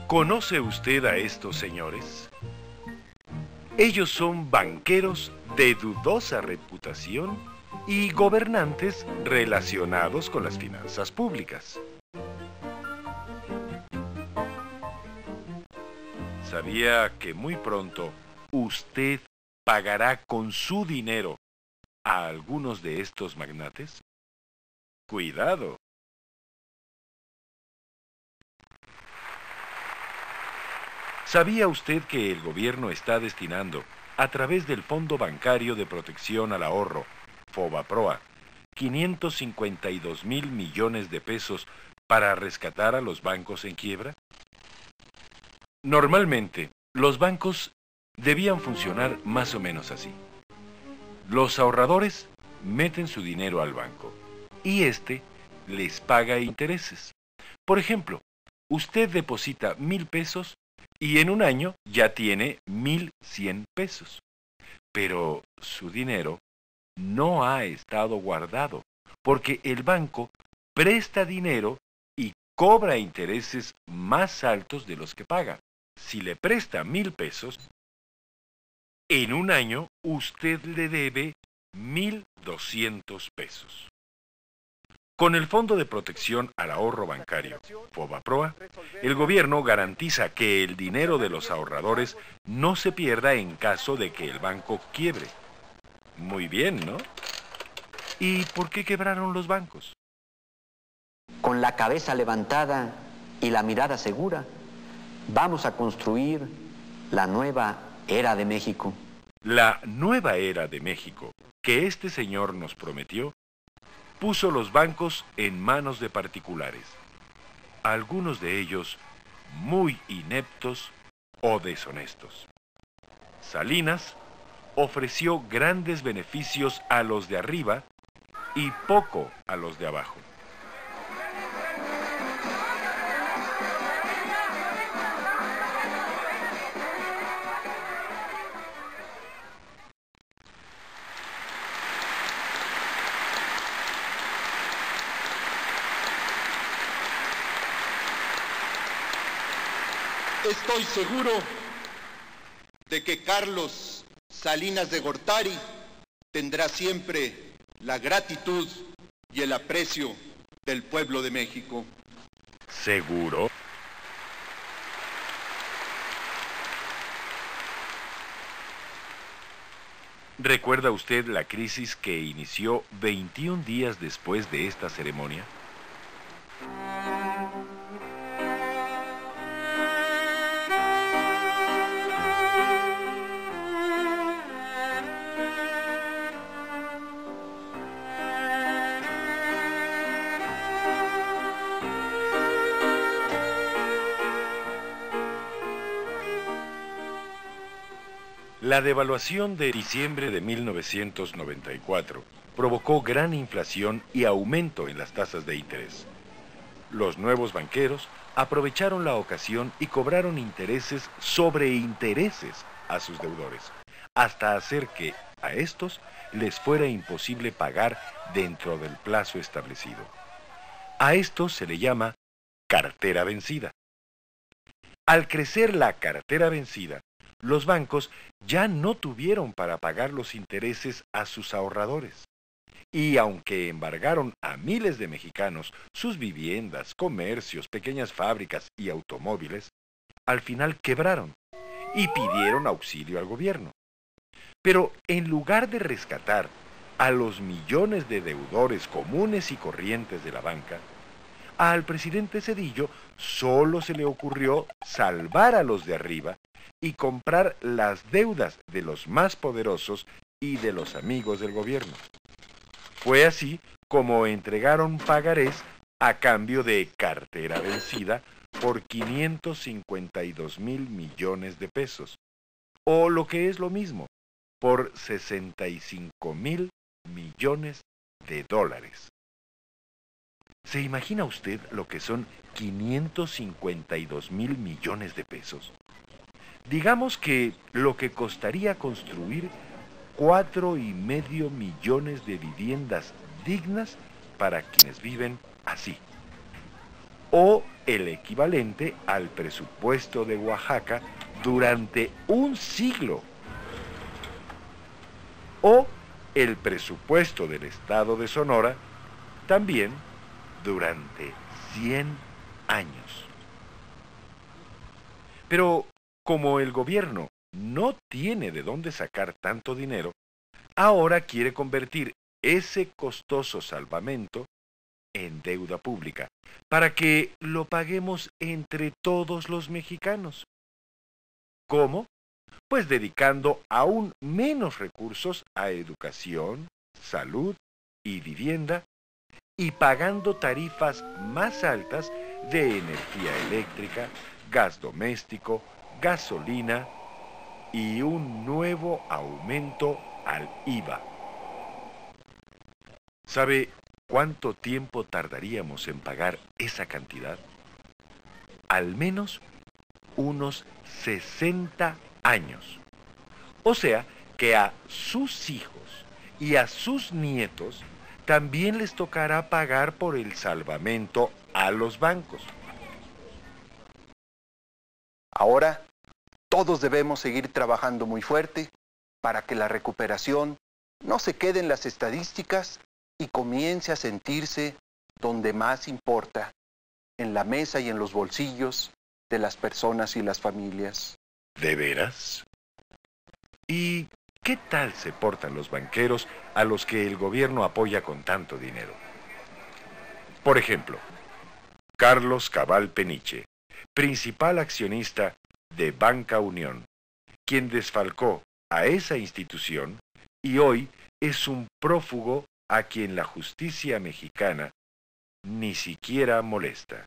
¿Conoce usted a estos señores? Ellos son banqueros de dudosa reputación y gobernantes relacionados con las finanzas públicas. ¿Sabía que muy pronto usted pagará con su dinero a algunos de estos magnates? ¡Cuidado! ¿Sabía usted que el gobierno está destinando, a través del Fondo Bancario de Protección al Ahorro, FOBAPROA, 552,000 millones de pesos para rescatar a los bancos en quiebra? Normalmente, los bancos debían funcionar más o menos así. Los ahorradores meten su dinero al banco y éste les paga intereses. Por ejemplo, usted deposita 1,000 pesos y en un año ya tiene 1,100 pesos. Pero su dinero no ha estado guardado, porque el banco presta dinero y cobra intereses más altos de los que paga. Si le presta 1,000 pesos, en un año usted le debe 1,200 pesos. Con el Fondo de Protección al Ahorro Bancario, FOBAPROA, el gobierno garantiza que el dinero de los ahorradores no se pierda en caso de que el banco quiebre. Muy bien, ¿no? ¿Y por qué quebraron los bancos? Con la cabeza levantada y la mirada segura, vamos a construir la nueva era de México. La nueva era de México, que este señor nos prometió, puso los bancos en manos de particulares, algunos de ellos muy ineptos o deshonestos. Salinas ofreció grandes beneficios a los de arriba y poco a los de abajo. Estoy seguro de que Carlos Salinas de Gortari tendrá siempre la gratitud y el aprecio del pueblo de México. ¿Seguro? ¿Recuerda usted la crisis que inició 21 días después de esta ceremonia? La devaluación de diciembre de 1994 provocó gran inflación y aumento en las tasas de interés. Los nuevos banqueros aprovecharon la ocasión y cobraron intereses sobre intereses a sus deudores, hasta hacer que a estos les fuera imposible pagar dentro del plazo establecido. A esto se le llama cartera vencida. Al crecer la cartera vencida, los bancos ya no tuvieron para pagar los intereses a sus ahorradores. Y aunque embargaron a miles de mexicanos sus viviendas, comercios, pequeñas fábricas y automóviles, al final quebraron y pidieron auxilio al gobierno. Pero en lugar de rescatar a los millones de deudores comunes y corrientes de la banca, al presidente Zedillo solo se le ocurrió salvar a los de arriba y comprar las deudas de los más poderosos y de los amigos del gobierno. Fue así como entregaron pagarés a cambio de cartera vencida por 552,000 millones de pesos, o lo que es lo mismo, por 65,000 millones de dólares. ¿Se imagina usted lo que son 552,000 millones de pesos? Digamos que lo que costaría construir 4,5 millones de viviendas dignas para quienes viven así. O el equivalente al presupuesto de Oaxaca durante un siglo, o el presupuesto del estado de Sonora también durante 100 años. Pero como el gobierno no tiene de dónde sacar tanto dinero, ahora quiere convertir ese costoso salvamento en deuda pública, para que lo paguemos entre todos los mexicanos. ¿Cómo? Pues dedicando aún menos recursos a educación, salud y vivienda, y pagando tarifas más altas de energía eléctrica, gas doméstico, gasolina y un nuevo aumento al IVA. ¿Sabe cuánto tiempo tardaríamos en pagar esa cantidad? Al menos unos 60 años. O sea que a sus hijos y a sus nietos también les tocará pagar por el salvamento a los bancos. Ahora, todos debemos seguir trabajando muy fuerte para que la recuperación no se quede en las estadísticas y comience a sentirse donde más importa, en la mesa y en los bolsillos de las personas y las familias. ¿De veras? ¿Y qué tal se portan los banqueros a los que el gobierno apoya con tanto dinero? Por ejemplo, Carlos Cabal Peniche, principal accionista de Banca Unión, quien desfalcó a esa institución y hoy es un prófugo a quien la justicia mexicana ni siquiera molesta.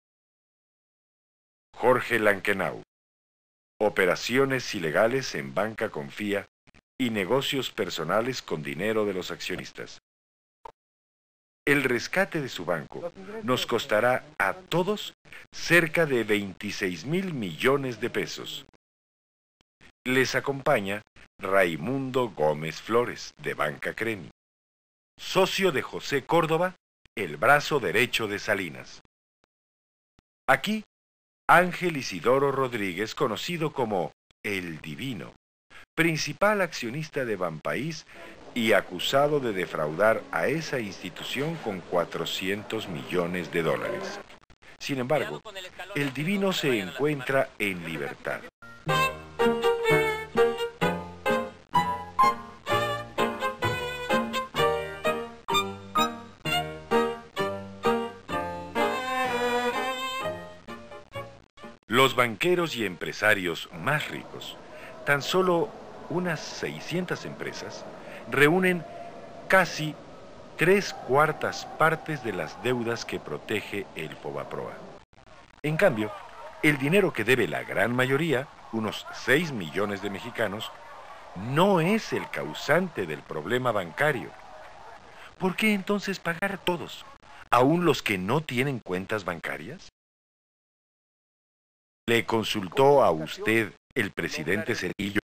Jorge Lankenau, operaciones ilegales en Banca Confía y negocios personales con dinero de los accionistas. El rescate de su banco nos costará a todos cerca de 26,000 millones de pesos. Les acompaña Raimundo Gómez Flores, de Banca Cremi, socio de José Córdoba, el brazo derecho de Salinas. Aquí, Ángel Isidoro Rodríguez, conocido como El Divino, principal accionista de Banpaís y acusado de defraudar a esa institución con 400 millones de dólares. Sin embargo, El Divino se encuentra en libertad. Los banqueros y empresarios más ricos, tan solo unas 600 empresas, reúnen casi 3/4 partes de las deudas que protege el Fobaproa. En cambio, el dinero que debe la gran mayoría, unos 6 millones de mexicanos, no es el causante del problema bancario. ¿Por qué entonces pagar todos, aún los que no tienen cuentas bancarias? ¿Le consultó a usted el presidente Cedillo?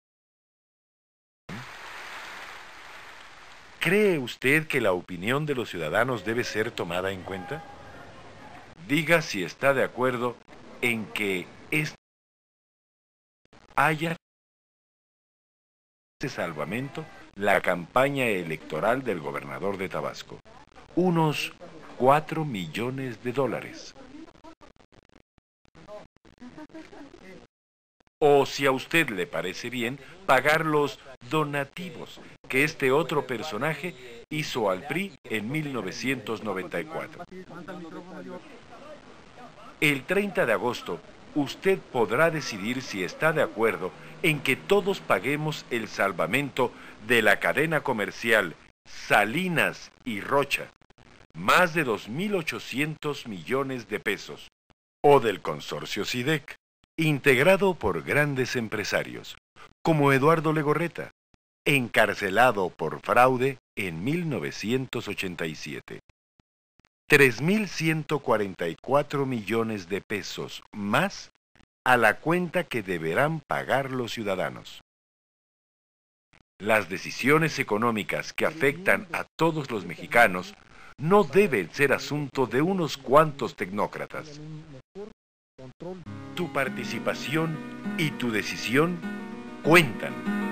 ¿Cree usted que la opinión de los ciudadanos debe ser tomada en cuenta? Diga si está de acuerdo en que haya este salvamento la campaña electoral del gobernador de Tabasco. Unos 4 millones de dólares. O si a usted le parece bien, pagar los donativos que este otro personaje hizo al PRI en 1994. El 30 de agosto, usted podrá decidir si está de acuerdo en que todos paguemos el salvamento de la cadena comercial Salinas y Rocha, más de 2.800 millones de pesos, o del consorcio SIDEC, integrado por grandes empresarios, como Eduardo Legorreta, encarcelado por fraude en 1987. 3.144 millones de pesos más a la cuenta que deberán pagar los ciudadanos. Las decisiones económicas que afectan a todos los mexicanos no deben ser asunto de unos cuantos tecnócratas. Tu participación y tu decisión cuentan.